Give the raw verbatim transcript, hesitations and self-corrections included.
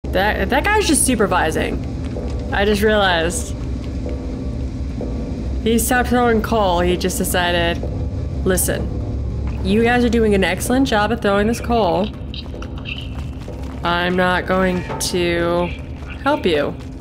That, that guy's just supervising. I just realized. He stopped throwing coal, he just decided, listen, you guys are doing an excellent job at throwing this coal. I'm not going to help you.